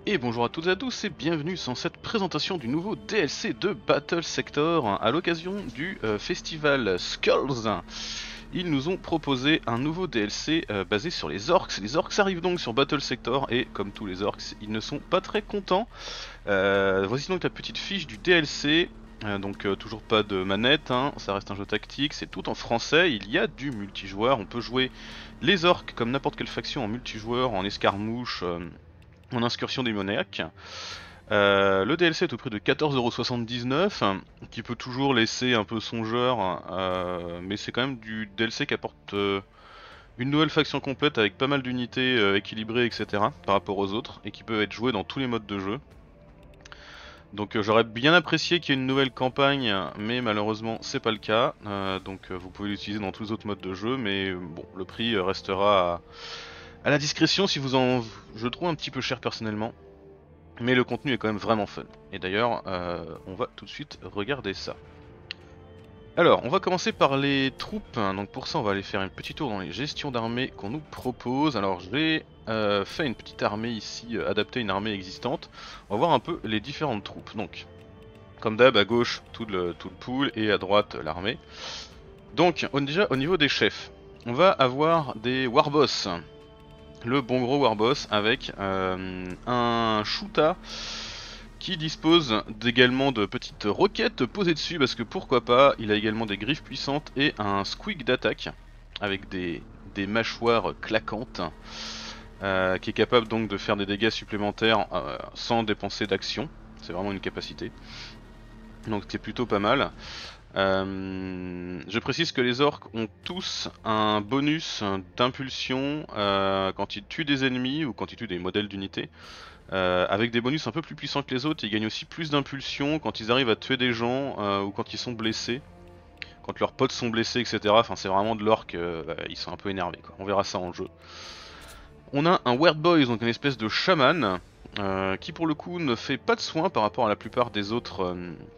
Et bonjour à toutes et à tous et bienvenue dans cette présentation du nouveau DLC de Battle Sector à l'occasion du festival Skulls. Ils nous ont proposé un nouveau DLC basé sur les orcs. Les orcs arrivent donc sur Battle Sector et comme tous les orcs, ils ne sont pas très contents. Voici donc la petite fiche du DLC. Toujours pas de manette, hein, ça reste un jeu tactique, c'est tout en français, il y a du multijoueur, on peut jouer les orcs comme n'importe quelle faction en multijoueur, en escarmouche, en incursion démoniaque. Le DLC est au prix de 14,79€, qui peut toujours laisser un peu songeur, mais c'est quand même du DLC qui apporte une nouvelle faction complète avec pas mal d'unités équilibrées, etc. par rapport aux autres, et qui peut être joué dans tous les modes de jeu. Donc j'aurais bien apprécié qu'il y ait une nouvelle campagne, mais malheureusement c'est pas le cas. Vous pouvez l'utiliser dans tous les autres modes de jeu, mais bon, le prix restera à la discrétion si vous en... Je le trouve un petit peu cher personnellement. Mais le contenu est quand même vraiment fun. Et d'ailleurs, on va tout de suite regarder ça. Alors, on va commencer par les troupes. Donc pour ça, on va aller faire un petit tour dans les gestions d'armées qu'on nous propose. Alors j'ai fait une petite armée ici, adaptée à une armée existante. On va voir un peu les différentes troupes. Donc, comme d'hab, à gauche, tout le pool, et à droite, l'armée. Donc, déjà, au niveau des chefs, on va avoir des warboss. Le bon gros warboss avec un shoota qui dispose également de petites roquettes posées dessus parce que pourquoi pas, il a également des griffes puissantes et un squeak d'attaque avec des mâchoires claquantes qui est capable donc de faire des dégâts supplémentaires sans dépenser d'action, c'est vraiment une capacité, donc c'est plutôt pas mal. Je précise que les orques ont tous un bonus d'impulsion quand ils tuent des ennemis ou quand ils tuent des modèles d'unités. Avec des bonus un peu plus puissants que les autres, ils gagnent aussi plus d'impulsion quand ils arrivent à tuer des gens ou quand ils sont blessés. Quand leurs potes sont blessés, etc. Enfin, c'est vraiment de l'orque, ils sont un peu énervés, quoi. On verra ça en jeu. On a un Weird Boys, donc une espèce de chaman, qui pour le coup ne fait pas de soins par rapport à la plupart des autres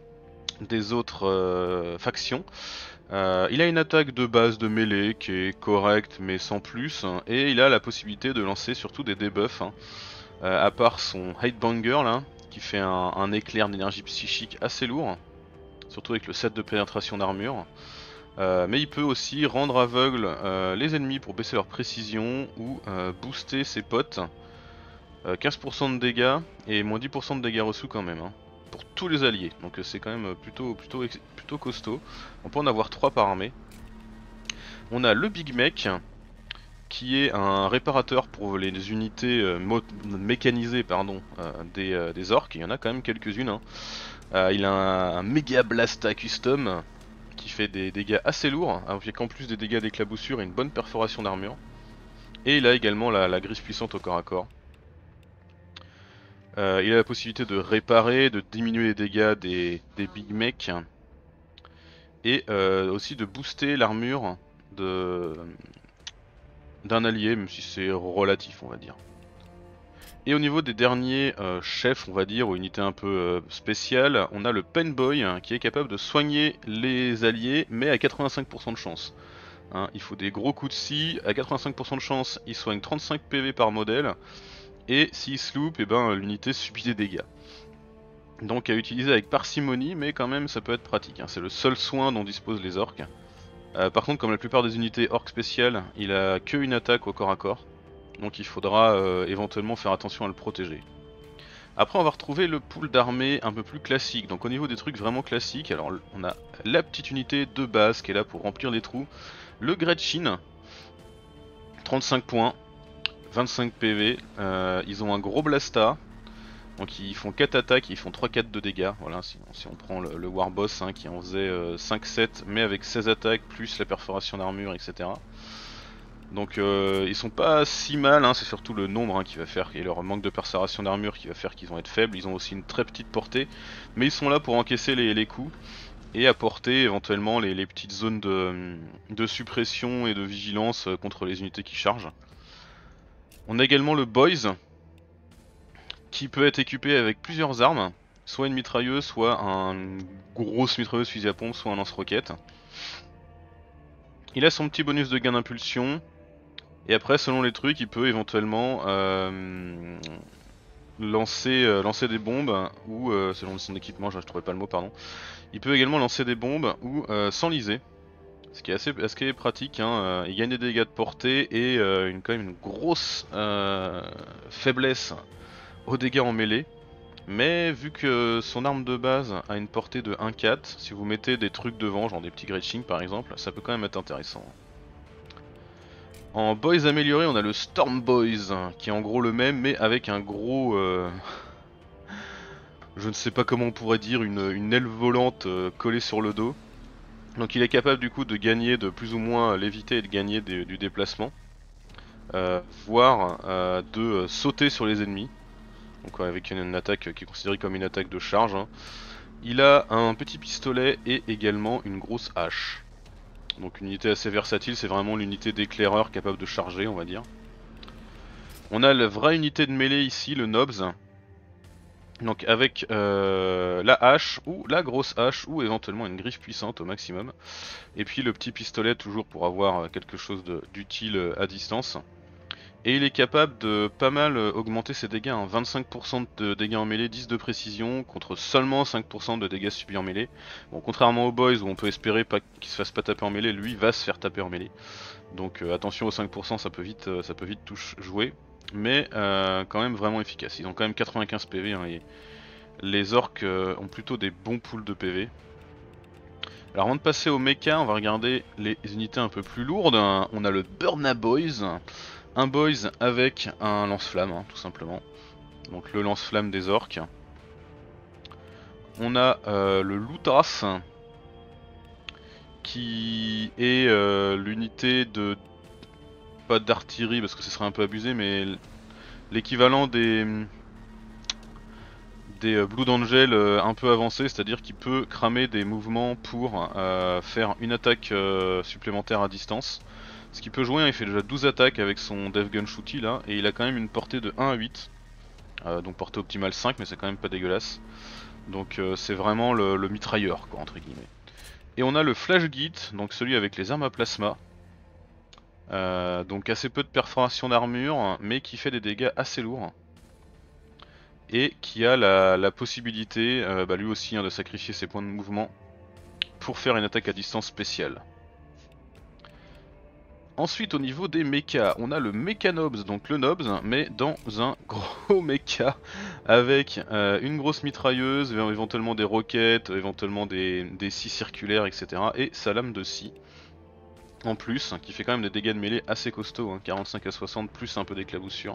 factions. Il a une attaque de base de mêlée qui est correcte mais sans plus, et il a la possibilité de lancer surtout des debuffs, hein. À part son Hatebanger là, qui fait un éclair d'énergie psychique assez lourd, surtout avec le set de pénétration d'armure. Mais il peut aussi rendre aveugle les ennemis pour baisser leur précision ou booster ses potes. 15% de dégâts et moins 10% de dégâts reçus quand même, hein, pour tous les alliés, donc c'est quand même plutôt costaud. On peut en avoir 3 par armée. On a le Big Mech qui est un réparateur pour les unités mécanisées des orques, il y en a quand même quelques-unes, hein. Il a un Mega Blasta Custom qui fait des dégâts assez lourds, avec en plus des dégâts d'éclaboussure et une bonne perforation d'armure. Et il a également la griffe puissante au corps à corps. Il a la possibilité de réparer, de diminuer les dégâts des Big Mech et aussi de booster l'armure d'un allié, même si c'est relatif, on va dire. Et au niveau des derniers chefs, on va dire, ou unités un peu spéciales, on a le Penboy qui est capable de soigner les alliés, mais à 85% de chance. Hein, il faut des gros coups de scie, à 85% de chance, il soigne 35 PV par modèle, et s'il se loupe, l'unité subit des dégâts. Donc à utiliser avec parcimonie, mais quand même ça peut être pratique, hein. C'est le seul soin dont disposent les orques. Par contre, comme la plupart des unités orques spéciales, il a que une attaque au corps à corps. Donc il faudra éventuellement faire attention à le protéger. Après on va retrouver le pool d'armée un peu plus classique. Donc au niveau des trucs vraiment classiques, alors on a la petite unité de base qui est là pour remplir les trous. Le Gretchin, 35 points, 25 PV, ils ont un gros blasta. Donc ils font 4 attaques, ils font 3-4 de dégâts. Voilà, si on prend le Warboss qui en faisait 5-7 mais avec 16 attaques plus la perforation d'armure, etc. Donc ils sont pas si mal, hein, c'est surtout le nombre qui va faire, et leur manque de perforation d'armure qui va faire qu'ils vont être faibles. Ils ont aussi une très petite portée, mais ils sont là pour encaisser les coups et apporter éventuellement les petites zones de suppression et de vigilance contre les unités qui chargent. On a également le Boys, qui peut être équipé avec plusieurs armes, soit une mitrailleuse, soit une grosse mitrailleuse fusil à pompe, soit un lance-roquette. Il a son petit bonus de gain d'impulsion, et après selon les trucs il peut éventuellement lancer des bombes ou, selon son équipement, je trouvais pas le mot, pardon. Il peut également lancer des bombes ou s'enliser. Ce qui est assez pratique, hein. Il gagne des dégâts de portée et quand même une grosse faiblesse aux dégâts en mêlée. Mais vu que son arme de base a une portée de 1-4, si vous mettez des trucs devant, genre des petits Gretching par exemple, ça peut quand même être intéressant. En boys amélioré, on a le Storm Boys, qui est en gros le même, mais avec un gros... je ne sais pas comment on pourrait dire, une aile volante collée sur le dos. Donc il est capable du coup de gagner, de plus ou moins léviter et de gagner du déplacement. Voire de sauter sur les ennemis. Donc avec une attaque qui est considérée comme une attaque de charge, hein. Il a un petit pistolet et également une grosse hache. Donc une unité assez versatile, c'est vraiment l'unité d'éclaireur capable de charger, on va dire. On a la vraie unité de mêlée ici, le Nobs. Donc avec la hache ou la grosse hache ou éventuellement une griffe puissante au maximum. Et puis le petit pistolet toujours pour avoir quelque chose d'utile à distance. Et il est capable de pas mal augmenter ses dégâts, hein. 25% de dégâts en mêlée, 10 de précision, contre seulement 5% de dégâts subis en mêlée. Bon, contrairement aux boys où on peut espérer pas qu'il se fasse pas taper en mêlée, lui va se faire taper en mêlée. Donc attention aux 5%, ça peut vite jouer. Mais quand même vraiment efficace. Ils ont quand même 95 PV, hein, et les orques ont plutôt des bons pools de PV. Alors avant de passer au mecha, on va regarder les unités un peu plus lourdes. On a le Burna Boys. Un boys avec un lance-flamme, hein, tout simplement. Donc le lance-flamme des orques. On a le Loutras, qui est l'unité de... pas d'artillerie parce que ce serait un peu abusé, mais l'équivalent des Blood Angel un peu avancés, c'est-à-dire qu'il peut cramer des mouvements pour faire une attaque supplémentaire à distance. Ce qui peut jouer, hein, il fait déjà 12 attaques avec son Death Gun Shooty là, et il a quand même une portée de 1 à 8. Donc portée optimale 5, mais c'est quand même pas dégueulasse. Donc c'est vraiment le mitrailleur, quoi, entre guillemets. Et on a le Flash Git, donc celui avec les armes à plasma. Donc assez peu de perforation d'armure, mais qui fait des dégâts assez lourds. Et qui a la possibilité, lui aussi, hein, de sacrifier ses points de mouvement pour faire une attaque à distance spéciale. Ensuite, au niveau des mechas, on a le Mechanobs, donc le Nobs, mais dans un gros mecha avec une grosse mitrailleuse, éventuellement des roquettes, éventuellement des scies circulaires, etc. Et sa lame de scie en plus, qui fait quand même des dégâts de mêlée assez costauds, hein, 45 à 60 plus un peu d'éclaboussure.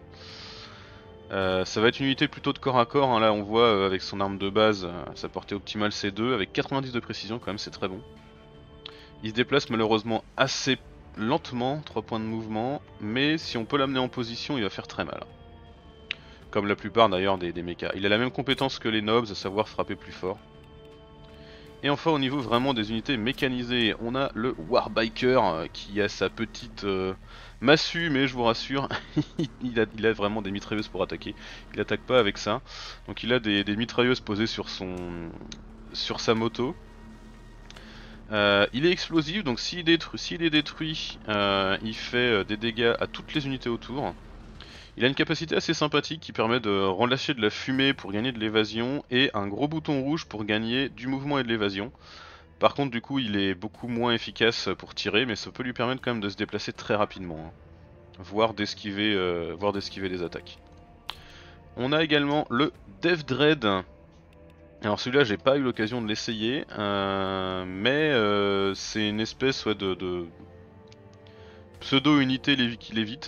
Ça va être une unité plutôt de corps à corps, hein. Là on voit avec son arme de base, sa portée optimale C2, avec 90 de précision quand même, c'est très bon. Il se déplace malheureusement assez lentement, 3 points de mouvement, mais si on peut l'amener en position, il va faire très mal. Comme la plupart d'ailleurs des mechas. Il a la même compétence que les nobs, à savoir frapper plus fort. Et enfin au niveau vraiment des unités mécanisées, on a le Warbiker qui a sa petite massue, mais je vous rassure, il a vraiment des mitrailleuses pour attaquer. Il attaque pas avec ça. Donc il a des mitrailleuses posées sur sa moto. Il est explosif, donc s'il est détruit, il fait des dégâts à toutes les unités autour. Il a une capacité assez sympathique qui permet de relâcher de la fumée pour gagner de l'évasion et un gros bouton rouge pour gagner du mouvement et de l'évasion. Par contre du coup il est beaucoup moins efficace pour tirer, mais ça peut lui permettre quand même de se déplacer très rapidement, hein, voire d'esquiver des attaques. On a également le Death Dread. Alors celui-là j'ai pas eu l'occasion de l'essayer, mais c'est une espèce de pseudo-unité qui lévite.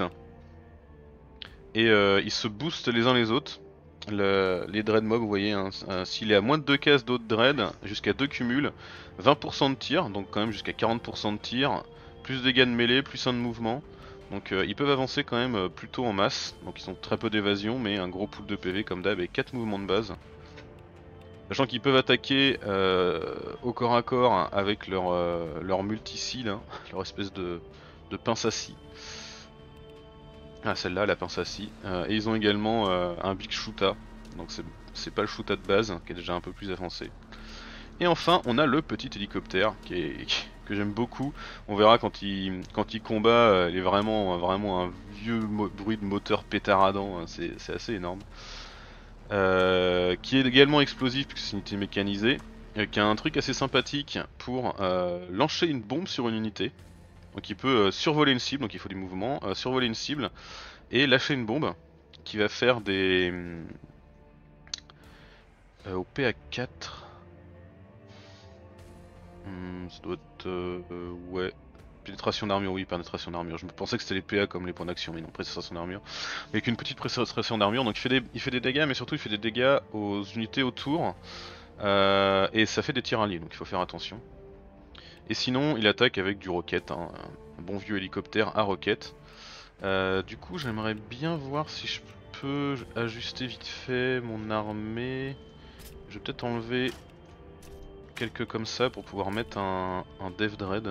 Et ils se boostent les uns les autres. Les dread mobs, vous voyez, hein, s'il est à moins de 2 cases d'autres dread, jusqu'à 2 cumuls, 20% de tir, donc quand même jusqu'à 40% de tir, plus de dégâts de mêlée, plus 1 de mouvement. Donc ils peuvent avancer quand même plutôt en masse, donc ils ont très peu d'évasion, mais un gros pool de PV comme d'hab et 4 mouvements de base. Sachant qu'ils peuvent attaquer au corps à corps avec leur multi-scie, leur espèce de pince à scie. Ah, celle-là, la pince à scie. Et ils ont également un Big Shoota, donc c'est pas le Shoota de base, qui est déjà un peu plus avancé. Et enfin, on a le petit hélicoptère, que j'aime beaucoup. On verra quand il combat, il est vraiment un vieux bruit de moteur pétaradant, c'est assez énorme. qui est également explosif puisque c'est une unité mécanisée, qui a un truc assez sympathique pour lancer une bombe sur une unité. Donc il peut survoler une cible, donc il faut du mouvement, survoler une cible et lâcher une bombe qui va faire des... au PA4... ça doit être... ouais... Pénétration d'armure, oui, pénétration d'armure. Je me pensais que c'était les PA comme les points d'action, mais non, pénétration d'armure. Avec une petite pénétration d'armure, donc il fait des dégâts, mais surtout il fait des dégâts aux unités autour. Et ça fait des tirs alliés, donc il faut faire attention. Et sinon, il attaque avec du rocket, hein, un bon vieux hélicoptère à rocket. Du coup, j'aimerais bien voir si je peux ajuster vite fait mon armée. Je vais peut-être enlever quelques comme ça pour pouvoir mettre un Dev Dread.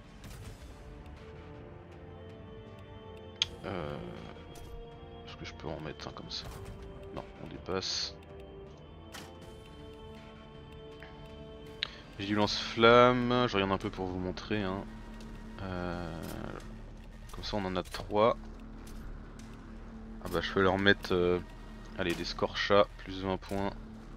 Est-ce que je peux en mettre un comme ça? Non, on dépasse. Vigilance flamme, je regarde un peu pour vous montrer. Hein. Comme ça on en a 3. Ah bah je peux leur mettre allez, des scorchas, plus 20 points.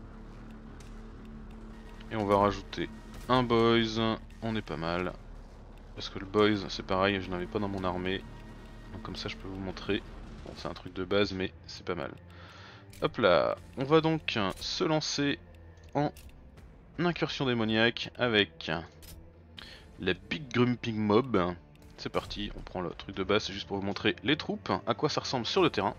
Et on va rajouter un boys, on est pas mal. Parce que le boys c'est pareil, je n'avais pas dans mon armée. Donc comme ça je peux vous montrer. Bon c'est un truc de base mais c'est pas mal. Hop là, on va donc se lancer en incursion démoniaque avec la Big Grumping Mob. C'est parti, on prend le truc de base, c'est juste pour vous montrer les troupes, à quoi ça ressemble sur le terrain.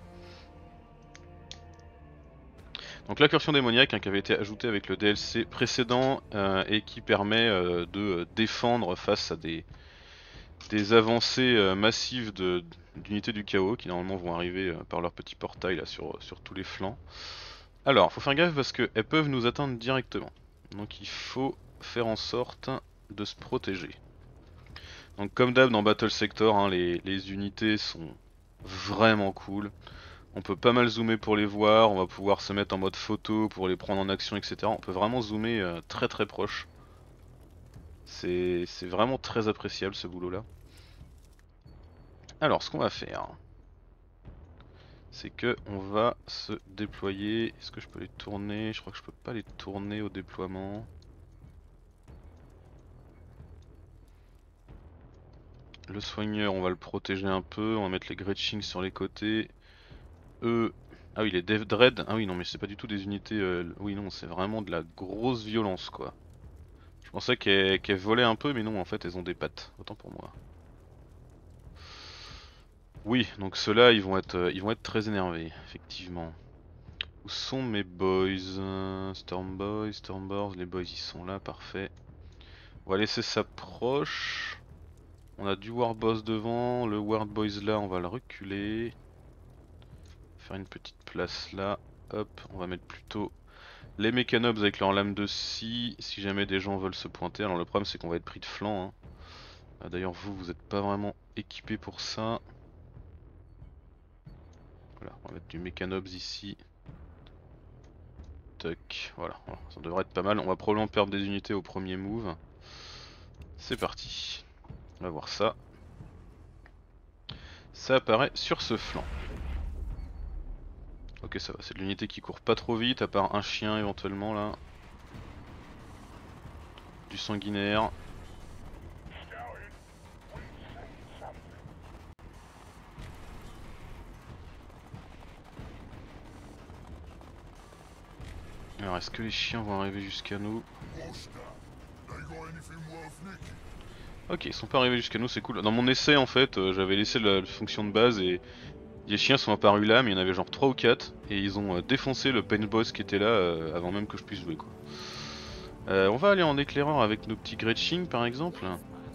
Donc l'incursion démoniaque hein, qui avait été ajoutée avec le DLC précédent et qui permet de défendre face à des avancées massives d'unités du chaos qui normalement vont arriver par leur petit portail là sur tous les flancs. Alors faut faire gaffe parce qu'elles peuvent nous atteindre directement. Donc il faut faire en sorte de se protéger. Donc comme d'hab dans Battle Sector, hein, les unités sont vraiment cool. On peut pas mal zoomer pour les voir, on va pouvoir se mettre en mode photo pour les prendre en action, etc. On peut vraiment zoomer très très proche. C'est vraiment très appréciable ce boulot là. Alors ce qu'on va faire, c'est que on va se déployer. Est-ce que je peux les tourner? Je crois que je peux pas les tourner au déploiement. Le soigneur, on va le protéger un peu, on va mettre les Gretching sur les côtés. Ah oui, les Dev Dread, ah oui non mais c'est pas du tout des unités, oui non c'est vraiment de la grosse violence quoi. Je pensais qu'elles volaient un peu mais non en fait elles ont des pattes, autant pour moi. Oui, donc ceux-là ils vont être très énervés, effectivement. Où sont mes boys? Storm Boys, Stormboard, les boys ils sont là, parfait. On va laisser ça proche. On a du Warboss devant, le Ward Boys là on va le reculer. Faire une petite place là, hop, on va mettre plutôt les mécanobs avec leur lame de scie, si jamais des gens veulent se pointer. Alors le problème c'est qu'on va être pris de flanc. Hein. D'ailleurs vous êtes pas vraiment équipé pour ça. Voilà, on va mettre du mécanobs ici. Tuck, voilà, ça devrait être pas mal. On va probablement perdre des unités au premier move. C'est parti. On va voir ça. Ça apparaît sur ce flanc. Ok ça va, c'est de l'unité qui court pas trop vite, à part un chien éventuellement là. Du sanguinaire. Alors est-ce que les chiens vont arriver jusqu'à nous? Ok, ils sont pas arrivés jusqu'à nous, c'est cool. Dans mon essai en fait, j'avais laissé la fonction de base et les chiens sont apparus là, mais il y en avait genre 3 ou 4 et ils ont défoncé le paint boss qui était là avant même que je puisse jouer quoi. On va aller en éclaireur avec nos petits Gretching par exemple.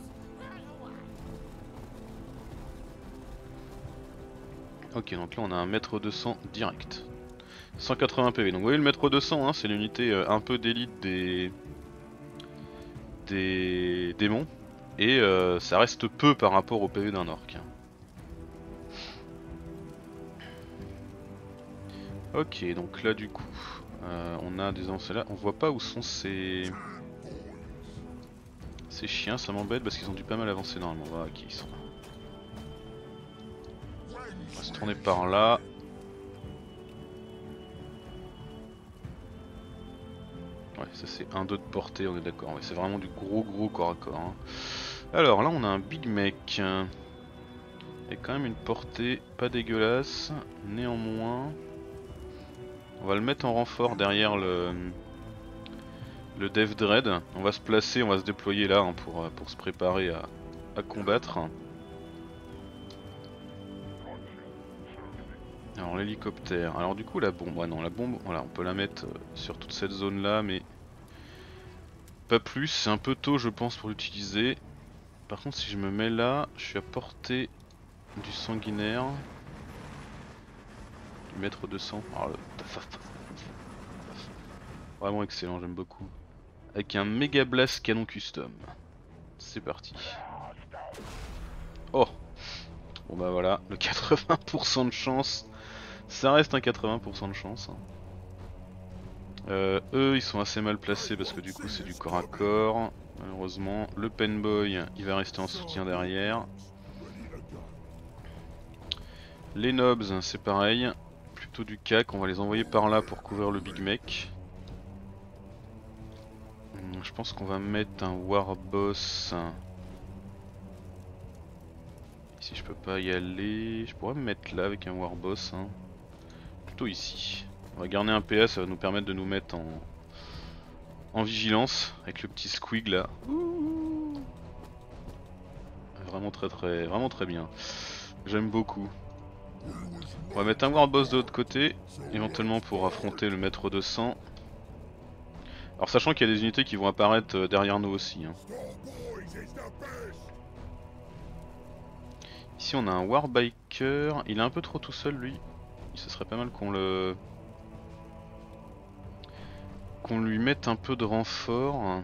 Ok, donc là on a un mètre 200 direct. 180 PV, donc vous voyez le mètre 200 hein, c'est l'unité un peu d'élite des démons. Et ça reste peu par rapport au PV d'un orc. Ok, donc là du coup, on a des avancées là. On voit pas où sont ces chiens, ça m'embête parce qu'ils ont dû pas mal avancer normalement. Voilà, ok, ils sont là. On va se tourner par là. Ouais, ça c'est 1-2 de portée, on est d'accord. Ouais, c'est vraiment du gros corps à corps. Hein. Alors là on a un Big Mech. Il y a quand même une portée pas dégueulasse. Néanmoins, on va le mettre en renfort derrière le Dev Dread. On va se placer, on va se déployer là hein, pour se préparer à combattre. Alors l'hélicoptère, alors du coup la bombe, ouais non la bombe, voilà on peut la mettre sur toute cette zone là mais pas plus, c'est un peu tôt je pense pour l'utiliser. Par contre si je me mets là, je suis à portée du sanguinaire, du mètre 200, alors, vraiment excellent, j'aime beaucoup. Avec un Mega Blast canon custom, c'est parti. Oh, bon bah voilà, le 80% de chance, ça reste un 80% de chance. Hein. Eux ils sont assez mal placés parce que du coup c'est du corps à corps. Malheureusement le Penboy il va rester en soutien derrière. Les Nobs c'est pareil. Plutôt du CAC, on va les envoyer par là pour couvrir le Big Mech. Je pense qu'on va mettre un Warboss. Ici je peux pas y aller. Je pourrais me mettre là avec un Warboss. Hein. Plutôt ici. On va garder un PS, ça va nous permettre de nous mettre en vigilance avec le petit squig là. Ouh. Vraiment très bien. J'aime beaucoup. On va mettre un Warboss de l'autre côté, éventuellement pour affronter le Maître 200. Alors sachant qu'il y a des unités qui vont apparaître derrière nous aussi. Hein. Ici on a un Warbiker, il est un peu trop tout seul lui. Ce serait pas mal qu'on lui mette un peu de renfort.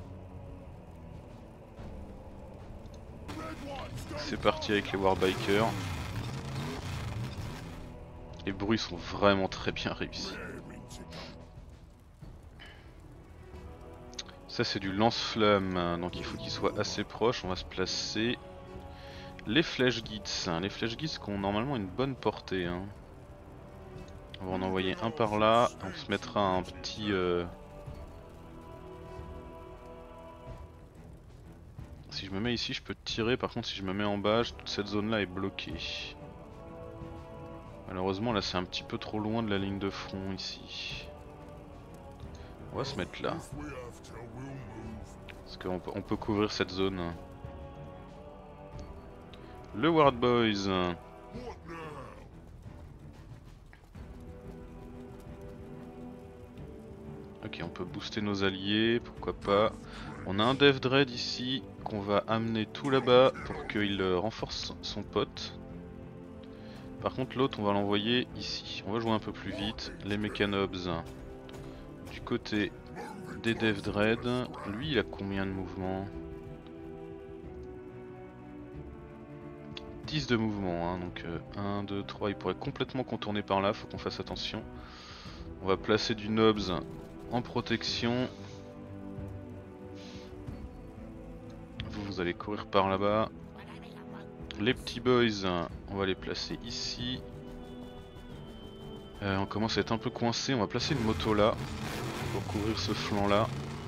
C'est parti avec les Warbikers. Les bruits sont vraiment très bien réussis. Ça c'est du lance-flamme, donc il faut qu'il soit assez proche, on va se placer. Les flèches guides, les flèches guides qui ont normalement une bonne portée. Hein. On va en envoyer un par là, on se mettra un petit... Si je me mets ici je peux tirer, par contre si je me mets en bas, toute cette zone là est bloquée. Malheureusement là c'est un petit peu trop loin de la ligne de front ici. On va se mettre là. Parce qu'on peut couvrir cette zone. Le Ward Boys. Ok, on peut booster nos alliés, pourquoi pas. On a un Dev Dread ici qu'on va amener tout là-bas pour qu'il renforce son pote. Par contre l'autre on va l'envoyer ici. On va jouer un peu plus vite. Les Mechanobs du côté des Dev Dread. Lui il a combien de mouvements? 10 de mouvement, hein, donc 1, 2, 3, il pourrait complètement contourner par là, faut qu'on fasse attention. On va placer du Nobs en protection. Vous allez courir par là-bas. Les petits boys, on va les placer ici. On commence à être un peu coincé, on va placer une moto là pour couvrir ce flanc là.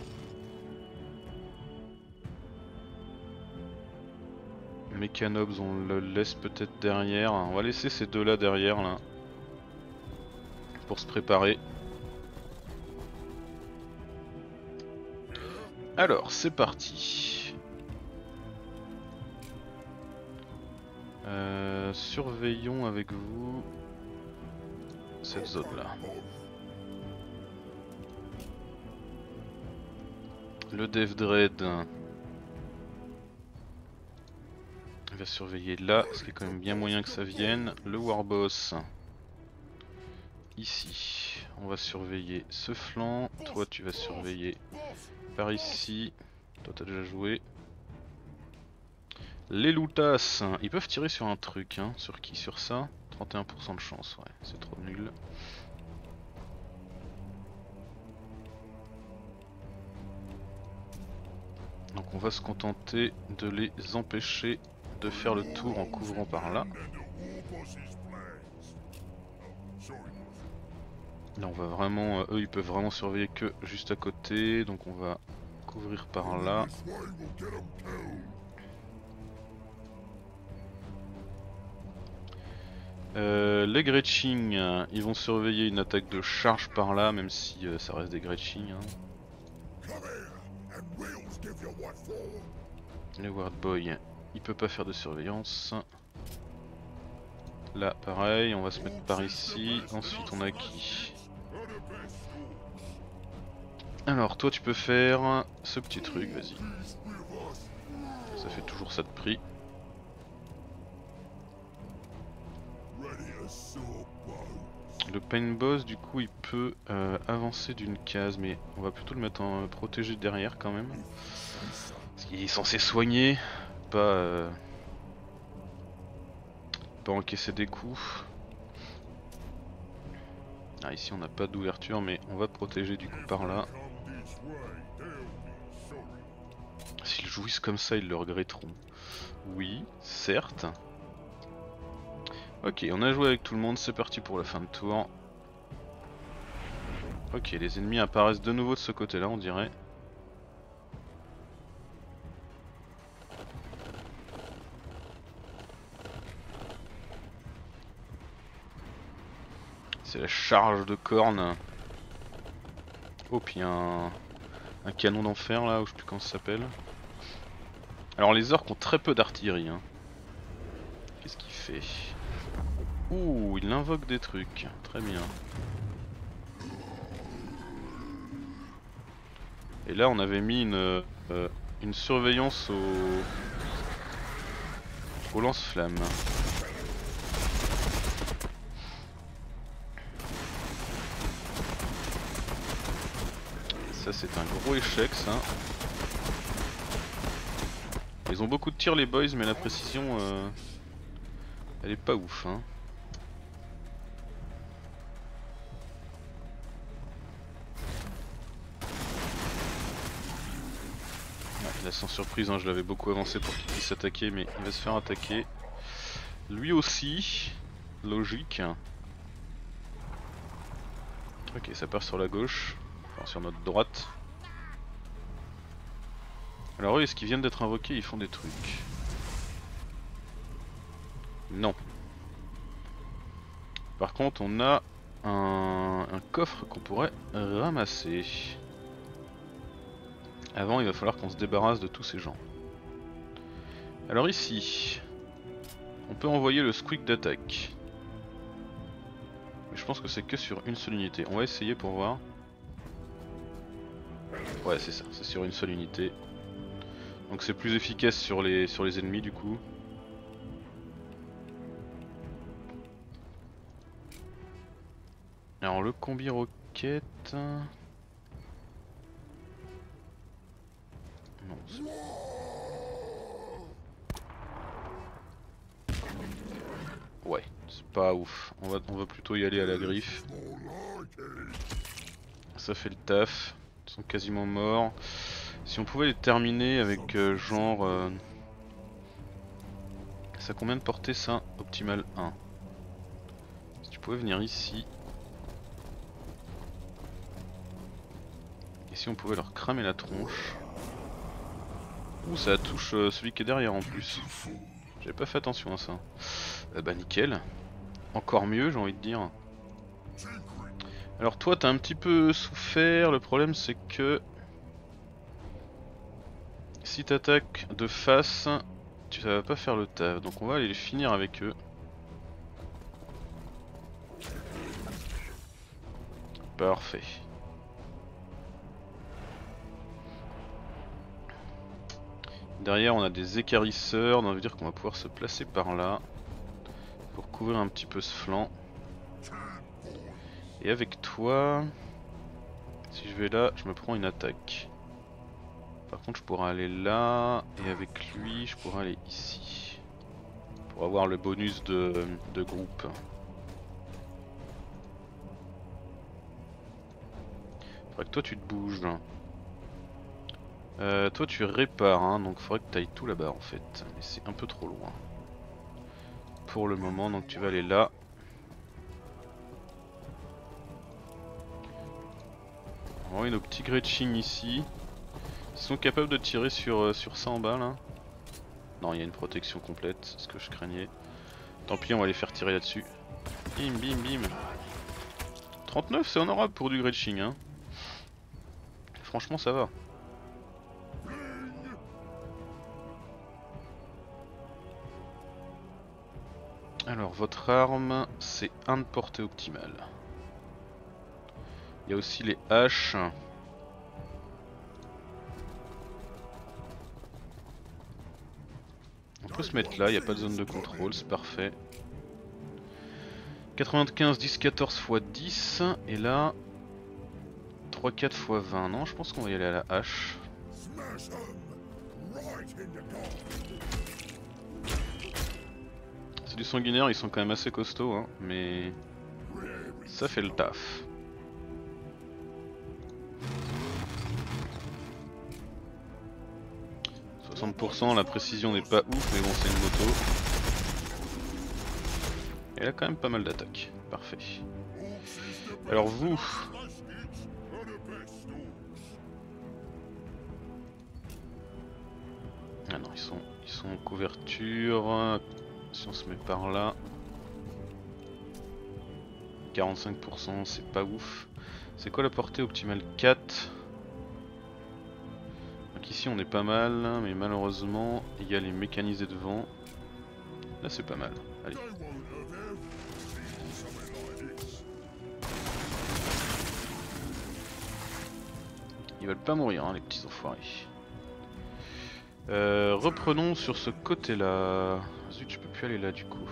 Mechanobs on le laisse peut-être derrière, on va laisser ces deux là derrière là pour se préparer. Alors c'est parti. Surveillons avec vous cette zone là. Le Dev Dread il va surveiller là, ce qui est quand même bien moyen que ça vienne. Le Warboss ici. On va surveiller ce flanc. Toi tu vas surveiller par ici. Toi t'as déjà joué. Les Loutas, ils peuvent tirer sur un truc, hein. Sur qui? Sur ça? 31% de chance, ouais, c'est trop nul. Donc on va se contenter de les empêcher de faire le tour en couvrant par là. Là on va vraiment, eux ils peuvent vraiment surveiller que juste à côté, donc on va couvrir par là. Les Gretching, ils vont surveiller une attaque de charge par là, même si ça reste des Gretching. Hein. Les Ward Boy, il peut pas faire de surveillance. Là pareil, on va se mettre par ici, ensuite on a qui? Alors toi tu peux faire ce petit truc, vas-y. Ça fait toujours ça de prix. Le Pain Boss du coup il peut avancer d'une case, mais on va plutôt le mettre en protégé derrière quand même. Parce qu'il est censé soigner, pas encaisser des coups. Ah, ici on n'a pas d'ouverture mais on va protéger du coup par là. S'ils jouissent comme ça ils le regretteront. Oui, certes. Ok, on a joué avec tout le monde, c'est parti pour la fin de tour. Ok, les ennemis apparaissent de nouveau de ce côté là on dirait. C'est la charge de cornes. Oh, puis un canon d'enfer là, ou je sais plus comment ça s'appelle. Alors les orques ont très peu d'artillerie. Hein. Qu'est-ce qu'il fait? Ouh, il invoque des trucs. Très bien. Et là on avait mis une surveillance au lance-flammes. Ça c'est un gros échec ça. Ils ont beaucoup de tirs les boys mais la précision elle est pas ouf hein. Ouais, là sans surprise hein, je l'avais beaucoup avancé pour qu'il puisse attaquer mais il va se faire attaquer. Lui aussi, logique. Ok, ça part sur la gauche, enfin sur notre droite. Alors eux, est-ce qu'ils viennent d'être invoqués? Ils font des trucs. Non. Par contre, on a un coffre qu'on pourrait ramasser. Avant, il va falloir qu'on se débarrasse de tous ces gens. Alors ici, on peut envoyer le squeak d'attaque. Mais je pense que c'est que sur une seule unité. On va essayer pour voir. Ouais, c'est ça, c'est sur une seule unité. Donc c'est plus efficace sur les ennemis du coup. Alors le combi roquette... Non, c'est... Ouais, c'est pas ouf. On va plutôt y aller à la griffe. Ça fait le taf. Ils sont quasiment morts. Si on pouvait les terminer avec genre... Ça a combien de portée ça? Optimal 1. Si tu pouvais venir ici. Et si on pouvait leur cramer la tronche. Ouh, ça touche celui qui est derrière en plus. J'avais pas fait attention à ça. Bah nickel. Encore mieux j'ai envie de dire. Alors toi t'as un petit peu souffert, le problème c'est que... Si t'attaques de face, ça va pas faire le taf. Donc on va aller les finir avec eux. Parfait. Derrière on a des écarisseurs, donc ça veut dire qu'on va pouvoir se placer par là. Pour couvrir un petit peu ce flanc. Et avec toi, si je vais là, je me prends une attaque. Par contre je pourrais aller là, et avec lui je pourrais aller ici. Pour avoir le bonus de groupe. Faudrait que toi tu te bouges. Toi tu répares, hein, donc faudrait que tu ailles tout là-bas en fait. Mais c'est un peu trop loin. Pour le moment, donc tu vas aller là. On a nos petits Gretching ici. Ils sont capables de tirer sur ça en bas là. Non, il y a une protection complète, c'est ce que je craignais. Tant pis, on va les faire tirer là-dessus. Bim bim bim. 39, c'est honorable pour du Gretching hein. Franchement ça va. Alors votre arme c'est 1 de portée optimale. Il y a aussi les haches. On peut se mettre là, il n'y a pas de zone de contrôle, c'est parfait. 95, 10, 14 x 10 et là 3, 4 x 20. Non, je pense qu'on va y aller à la hache. C'est du sanguinaire, ils sont quand même assez costauds hein, mais ça fait le taf. La précision n'est pas ouf mais bon c'est une moto. Elle a quand même pas mal d'attaques, parfait. Alors vous... Ah non ils sont en couverture. Si on se met par là... 45% c'est pas ouf. C'est quoi la portée optimale? 4. Donc ici on est pas mal, mais malheureusement il y a les mécanisés devant. Là c'est pas mal, allez. Ils veulent pas mourir hein, les petits enfoirés. Reprenons sur ce côté là. Zut, je peux plus aller là du coup.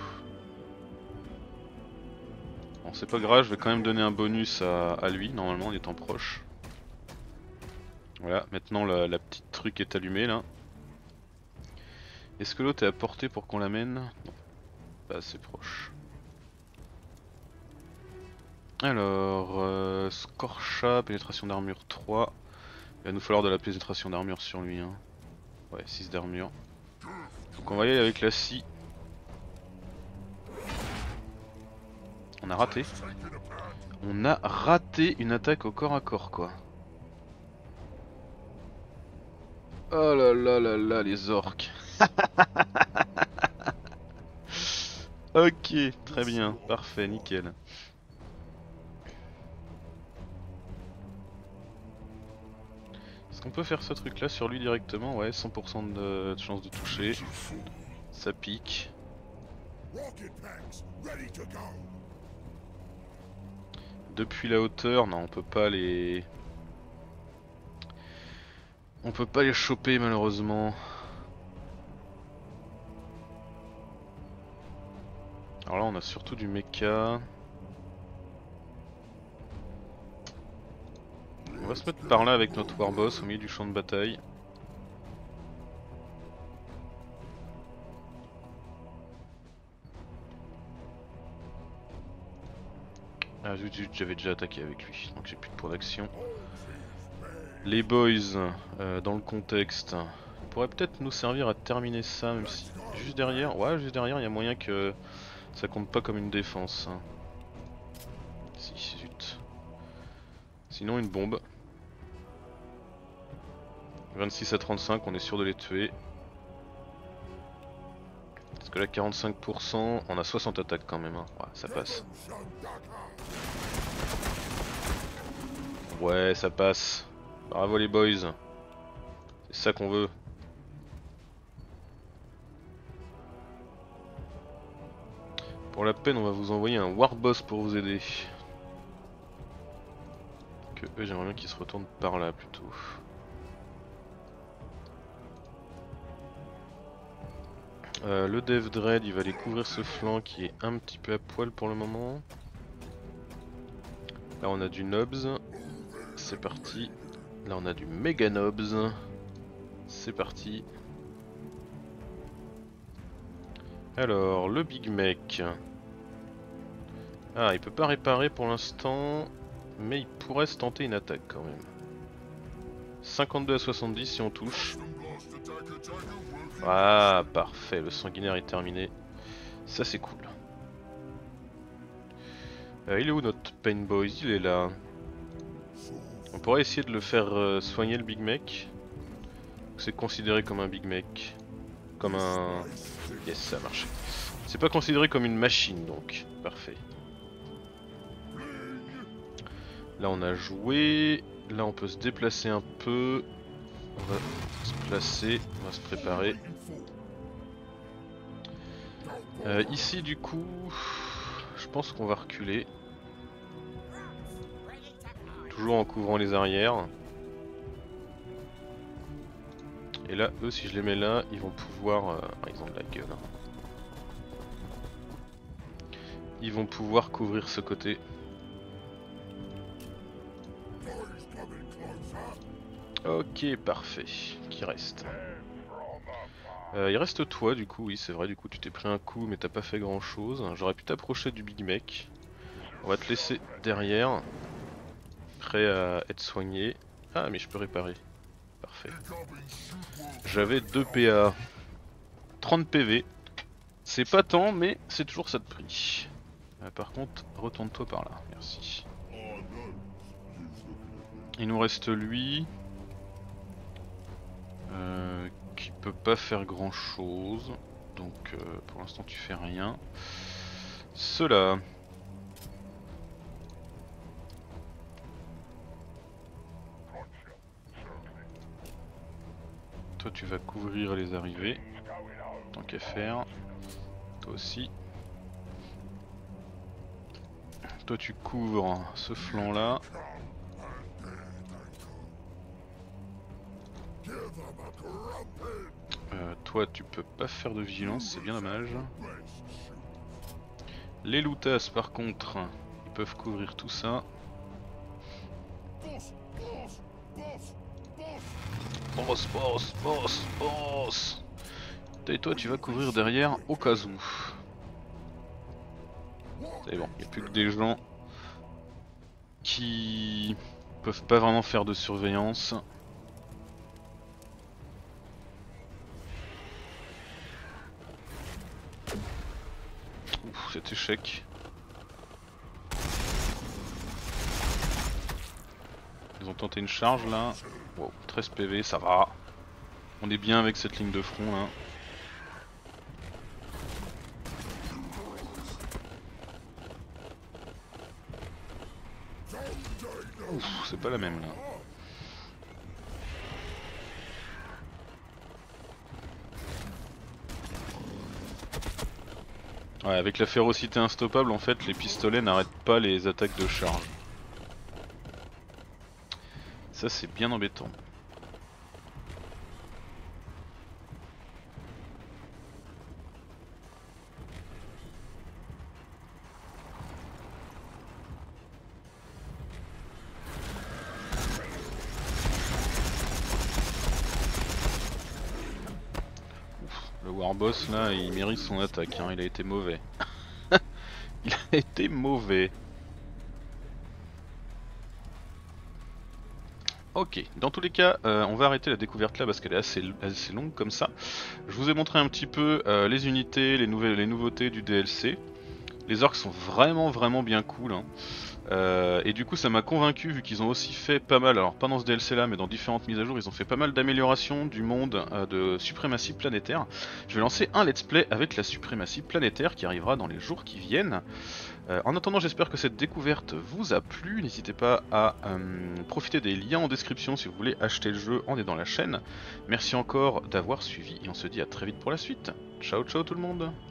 Bon c'est pas grave, je vais quand même donner un bonus à lui normalement en étant proche. Voilà, maintenant la petite truc est allumée là. Est-ce que l'autre est à portée pour qu'on l'amène? Non, pas assez proche. Alors, Scorcha, pénétration d'armure 3. Il va nous falloir de la pénétration d'armure sur lui. Hein. Ouais, 6 d'armure. Donc on va y aller avec la scie. On a raté. On a raté une attaque au corps à corps quoi. Oh là là là là les orques. Ok, très bien, parfait, nickel. Est-ce qu'on peut faire ce truc là sur lui directement? Ouais, 100% de chance de toucher. Ça pique. Depuis la hauteur, non on peut pas les... On peut pas les choper malheureusement. Alors là on a surtout du mecha. On va se mettre par là avec notre warboss au milieu du champ de bataille. Ah zut, j'avais déjà attaqué avec lui, donc j'ai plus de points d'action. Les boys, dans le contexte, pourraient peut-être nous servir à terminer ça, même si juste derrière, ouais juste derrière il y a moyen que ça compte pas comme une défense. Si, zut. Sinon une bombe. 26 à 35, on est sûr de les tuer. Parce que là 45%, on a 60 attaques quand même, hein. Ouais, ça passe. Ouais, ça passe. Bravo les boys. C'est ça qu'on veut. Pour la peine, on va vous envoyer un warboss pour vous aider. Que eux, j'aimerais bien qu'ils se retournent par là plutôt. Le Dev Dread, il va aller couvrir ce flanc qui est un petit peu à poil pour le moment. Là, on a du Nobs. C'est parti. Là, on a du Mega Nobs. C'est parti. Alors, le Big Mech. Ah, il peut pas réparer pour l'instant, mais il pourrait se tenter une attaque quand même. 52 à 70 si on touche. Ah, parfait, le sanguinaire est terminé. Ça c'est cool. Il est où notre Pain Boys? Il est là. On pourrait essayer de le faire soigner le Big Mech. C'est considéré comme un Big Mech. Comme un... Yes, ça a marché. C'est pas considéré comme une machine donc. Parfait. Là on a joué. Là on peut se déplacer un peu. On va se placer, on va se préparer. Ici du coup, je pense qu'on va reculer. Toujours en couvrant les arrières. Et là, eux, si je les mets là, ils vont pouvoir... ils ont de la gueule. Hein. Ils vont pouvoir couvrir ce côté. Ok, parfait. Qui reste? Il reste toi du coup, oui c'est vrai, du coup tu t'es pris un coup mais t'as pas fait grand chose. J'aurais pu t'approcher du Big Mech. On va te laisser derrière, prêt à être soigné. Ah mais je peux réparer, parfait. J'avais 2 PA, 30 PV. C'est pas tant mais c'est toujours ça de prix. Par contre, retourne-toi par là, merci. Il nous reste lui. Qui peut pas faire grand chose, donc pour l'instant tu fais rien. Cela. Toi tu vas couvrir les arrivées, tant qu'à faire. Toi aussi. Toi tu couvres ce flanc là. Toi tu peux pas faire de vigilance, c'est bien dommage. Les loutas par contre, ils peuvent couvrir tout ça. Boss, boss, boss, boss. Et toi tu vas couvrir derrière au cas où. C'est bon, il n'y a plus que des gens qui peuvent pas vraiment faire de surveillance. Ouf, cet échec. Ils ont tenté une charge là. Wow, 13 PV, ça va. On est bien avec cette ligne de front là. Ouf, c'est pas la même là. Ouais, avec la férocité instoppable en fait les pistolets n'arrêtent pas les attaques de charge. Ça c'est bien embêtant. Le Warboss là il mérite son attaque, hein. Il a été mauvais. Il a été mauvais. Ok, dans tous les cas, on va arrêter la découverte là parce qu'elle est assez longue comme ça. Je vous ai montré un petit peu les unités, les nouveautés du DLC. Les orques sont vraiment bien cool. Hein. Et du coup ça m'a convaincu vu qu'ils ont aussi fait pas mal, alors pas dans ce DLC là mais dans différentes mises à jour, ils ont fait pas mal d'améliorations du monde de suprématie planétaire. Je vais lancer un let's play avec la suprématie planétaire qui arrivera dans les jours qui viennent. En attendant j'espère que cette découverte vous a plu, n'hésitez pas à profiter des liens en description si vous voulez acheter le jeu en aidant la chaîne. Merci encore d'avoir suivi et on se dit à très vite pour la suite. Ciao ciao tout le monde.